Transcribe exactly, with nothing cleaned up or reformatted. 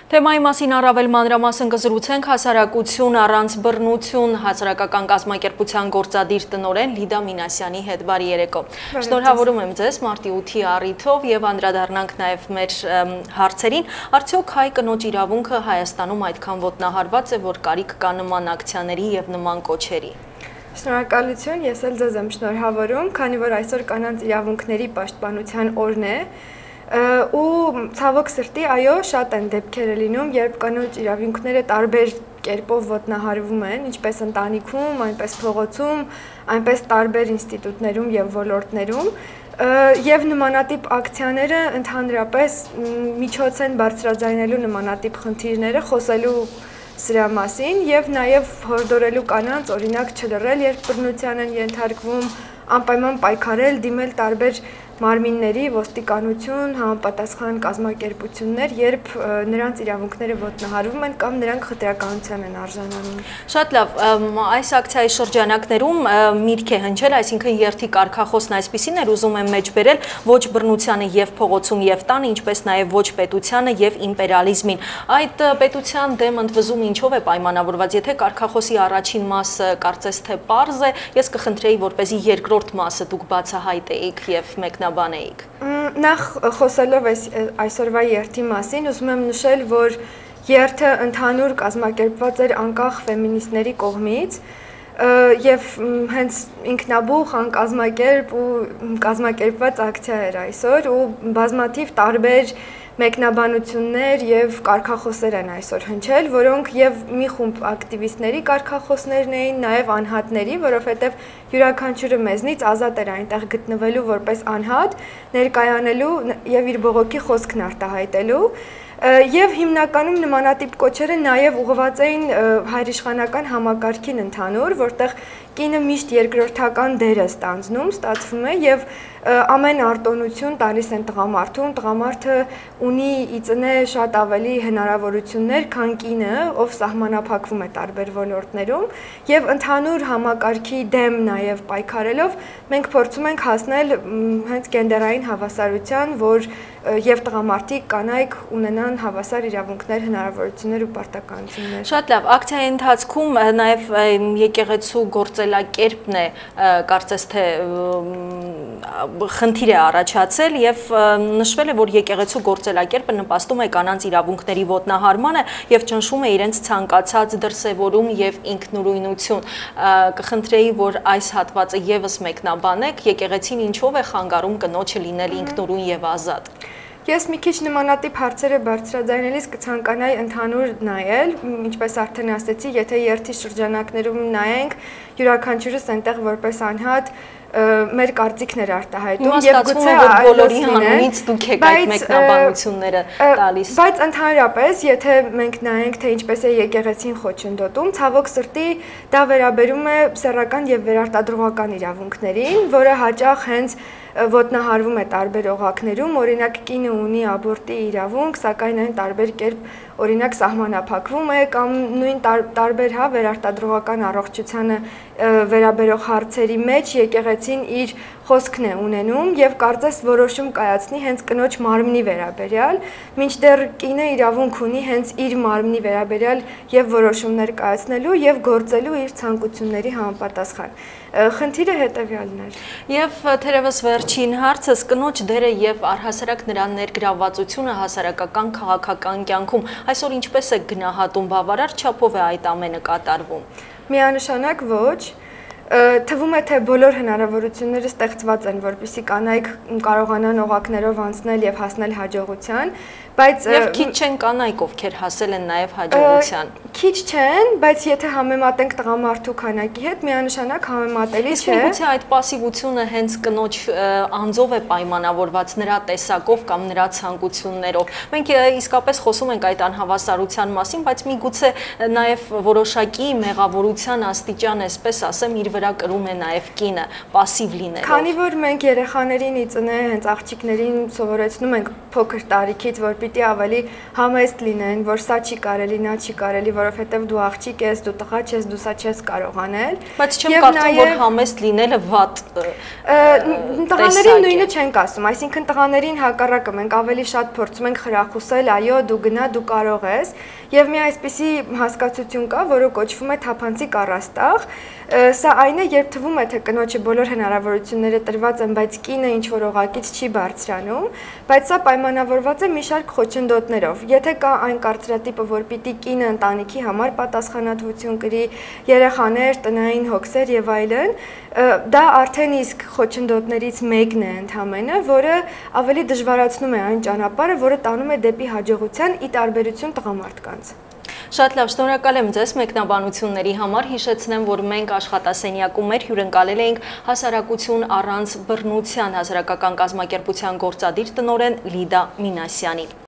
Թեմայի մասին առավել մանրամասն կզրուցենք հասարակություն առանց բռնություն հասարակական կազմակերպության գործադիր տնօրեն Լիդա Մինասյանի հետ։ Բարի երեկո։ Շնորհավորում եմ ձեզ մարտի ութի առիթով եւ անդրադառնանք նաեւ մեր հարցերին։ Արդյոք հայ կնոջ իրավունքը Հայաստանում այդքան ոտնահարված է, որ կարիք կա նման ակցիաների եւ նման կոչերի։ Շնորհակալություն, ես էլ ձեզ եմ շնորհավորում, քանի որ այսօր կանանց իրավունքների պաշտպանության օրն է։ Ու ցավոք սրտի, այո, շատ են դեպքերը լինում, երբ կանոջ իրավունքները տարբեր կերպով ոտնահարվում են, ինչպես ընտանիքում, այնպես փողոցում, այնպես տարբեր ինստիտուտներում եւ ոլորտներում, եւ նմանատիպ ակցիաները ընդհանրապես միջոց են բարձրաձայնելու նմանատիպ խնդիրները, խոսելու սրա մասին եւ նաեւ հորդորելու կանանց օրինակ չլռել, երբ բռնության են ենթարկվում, անպայման պայքարել, դիմել տարբեր մարմինների, ոստիկանություն, համապատասխան կազմակերպություններ, երբ նրանց իրավունքները ոտնահարվում են կամ նրանք խտրականության են արժանանում։ Շատ լավ, այս ակցիայի շրջանակներում միտք է հնչել, այսինքն երթի կարգախոսն այսպիսին էր, ուզում եմ մեջբերել ոչ բռնությանը եւ փողոցում եւ տանը, ինչպես նաեւ ոչ պետությանը եւ իմպերիալիզմին։ Այդ պետության դեմ ընդվզումը ինչով է պայմանավորված, եթե կարգախոսի առաջին մասը կարծես թե պարզ է, ես կխնդրեի, որպեսզի երկրորդ մասը դուք բացահայտեիք եւ մեկնաբանեիք։ Նախ խոսելով այսօրվա երթի մասին, ուզում եմ նշել, որ երթը ընդհանուր կազմակերպված էր անկախ ֆեմինիստների կողմից եւ հենց ինքնաբուխ անկազմակերպ ու կազմակերպված ակցիա էր այսօր ու բազմաթիվ տարբեր մեկնաբանություններ եւ կարգախոսներ են այսօր հնչել, որոնք եւ մի խումբ ակտիվիստների կարգախոսներն էին, նաեւ անհատների, որովհետեւ յուրաքանչյուրը մեզնից ազատ էր այնտեղ գտնվելու որպես անհատ, ներկայանելու եւ իր բողոքի խոսքն արտահայտելու։ Եվ հիմնականում նմանատիպ կոչերը նաև ուղղված էին հայրիշխանական համակարգին ընդհանուր, որտեղ կինը միշտ երկրորդական դեր է ստանձնում, ստացվում է եւ ամեն արտոնություն տալիս են տղամարդուն, տղամարդը ունի ի ծնե շատ ավելի հնարավորություններ, քան կինը, ով սահմանափակվում է տարբեր ոլորտներում եւ ընդհանուր համակարգի դեմ նաև պայքարելով մենք փորձում ենք հասնել հենց գենդերային հավասարության, որ եւ տղամարդիկ կանայք ունենան հավասար իրավունքներ, հնարավորություններ ու պարտականություններ։ Շատ լավ, ակցիայի ընթացքում նաև եկեղեցու գործելակերպն է, կարծես թե խնդիր է առաջացել եւ նշվել է, որ եկեղեցու գործելակերպը նպաստում է կանանց իրավունքների ոտնահարմանը եւ ճնշում է իրենց ցանկացած դրսեւորում եւ ինքնուրույնություն։ Կխնդրեի, որ այս հատվածը եւս մեկնաբանեք, եկեղեցին ինչով է խանգարում կնոջը լինել ինքնուրույն եւ ազատ։ Ես մի քիչ նմանատիպ հարցերը բարձրաձայնելիս կցանկանայի ընդհանուր նայել, ինչպես արդեն ասեցի, եթե երթի շրջանակներում նայենք, յուրաքանչյուրս այնտեղ որպես անհատ մեր կարծիքներ արտահայտում եւ գուցե բոլորի հանունից դուք եք այդ մեկնաբանությունները տալիս։ Բայց ընդհանրապես, եթե մենք նայենք, թե ինչպես է եկեղեցին խոչընդոտում, ցավոք սրտի դա վերաբերում է սեռական եւ վերարտադրողական իրավունքներին, որը հաճախ հենց ոտնահարվում է տարբեր օղակներում, օրինակ կինը ունի աբորտի իրավունք, սակայն այն տարբեր կերպ օրինակ սահմանափակվում է կամ նույն տարբեր հա վերարտադրողական առողջությանը վերաբերող հարցերի մեջ եկեղեցին իր խոսքն է ունենում եւ կարծես որոշում կայացնի հենց կնոջ մարմնի վերաբերյալ, մինչդեռ կինը իրավունք ունի հենց իր մարմնի վերաբերյալ եւ որոշումներ կայացնելու եւ գործելու իր ցանկությունների համապատասխան։ Խնդիրը հետեւյալն է։ Եվ թերևս վերջին հարցս կնոջ դերը եւ առհասարակ նրա ներգրավվածությունը հասարակական քաղաքական կյանքում այսօր ինչպես է գնահատում, բավարար չափով է այդ ամենը կատարվում։ Միանշանակ ոչ։ Թվում է, թե բոլոր հնարավորությունները ստեղծված են, որպեսզի կանայք կարողանան օղակներով անցնել եւ հասնել հաջողության, բայց եւ քիչ չեն կանայք, ովքեր հասել են նաեւ հաջողության։ Քիչ չեն, բայց եթե համեմատենք տղամարդու քանակի հետ, միանշանակ համեմատելի չէ։ Իսկ գուցե այդ пассивությունը հենց կնոջ անձով է պայմանավորված, նրա տեսակով կամ նրա ցանկություններով։ Մենք իսկապես խոսում ենք այդ անհավասարության մասին, բայց միգուցե նաեւ որոշակի մեղավորության աստիճան, այսպես ասեմ, իր վրա կրում է նաև կինը, пассив լինելով։ Քանի որ մենք երեխաներին ի ծնե հենց աղջիկներին սովորեցնում ենք փոքր տարիքից, որ պիտի ավելի համեստ լինեն, որ սա չի կարելի, նա չի կարելի, որովհետև դու աղջիկ ես, դու տղա ես, դու սա չես կարող անել։ Բայց չեմ կարծում, որ համեստ լինելը վատ տղաներին նույնը չենք ասում, այսինքն տղաներին հակառակը մենք ավելի շատ փորձում ենք խրախուսել, այո, դու գնա, դու կարող ես, եւ մի այսպիսի հասկացություն կա, որը կոչվում է թափանցիկ առաստաղ։ Սա այն է, երբ թվում է, թե կնոջը բոլոր հնարավորությունները տրված են, բայց կինը ինչ որ օղակից չի բարձրանում, բայց սա պայմանավորված է մի շարք խոչընդոտներով։ Եթե կա այն կարծրատիպը, որ պիտի կինը ընտանիքի համար պատասխանատվություն կրի, երեխաներ, տնային հոգսեր եւ այլն, դա արդեն իսկ խոչընդոտներից մեկն է ընդհանրապես, որը ավելի դժվարացնում է այն ճանապարհը, որը տանում է դեպի հաջողության ի տարբերություն տղամարդկանց։ Շատ լավ, շնորհակալ եմ ձեզ մեկնաբանությունների համար, հիշեցնեմ, որ մենք աշխատասենյակում մեր հյուրընկալել էինք հասարակություն առանց բռնության հասարակական կազմակերպության գործադիր տնօրեն Լիդա Մինասյանին։